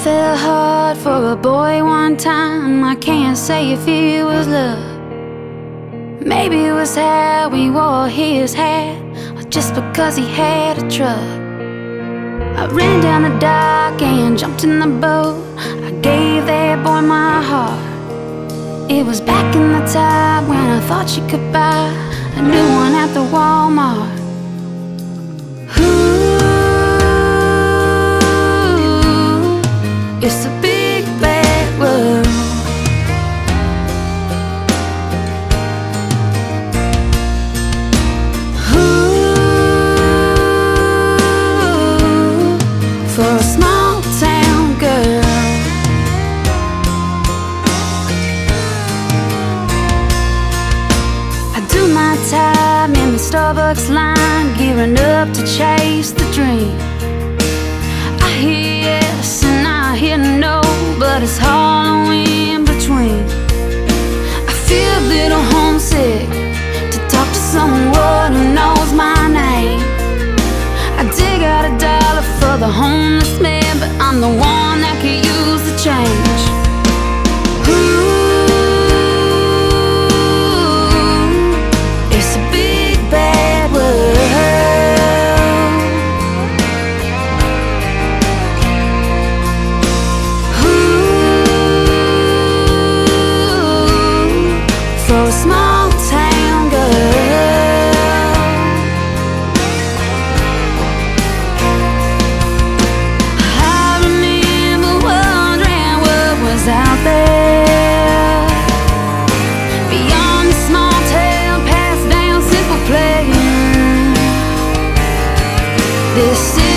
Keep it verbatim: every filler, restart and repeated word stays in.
fell hard for a boy one time. I can't say if it was love. Maybe it was how he wore his hat, or just because he had a truck. I ran down the dock and jumped in the boat. I gave that boy my heart. It was back in the time when I thought you could buy a new one at the Walmart. Ooh, it's a big bad world. Ooh, for a small town girl. My time in the Starbucks line, gearing up to chase the dream. I hear yes and I hear no, but it's hollow in between. I feel a little homesick to talk to someone who knows my name. I dig out a dollar for the homeless man, but I'm the one that could use the change. For a small town girl, I remember wondering what was out there beyond the small town, passed down simple playing. This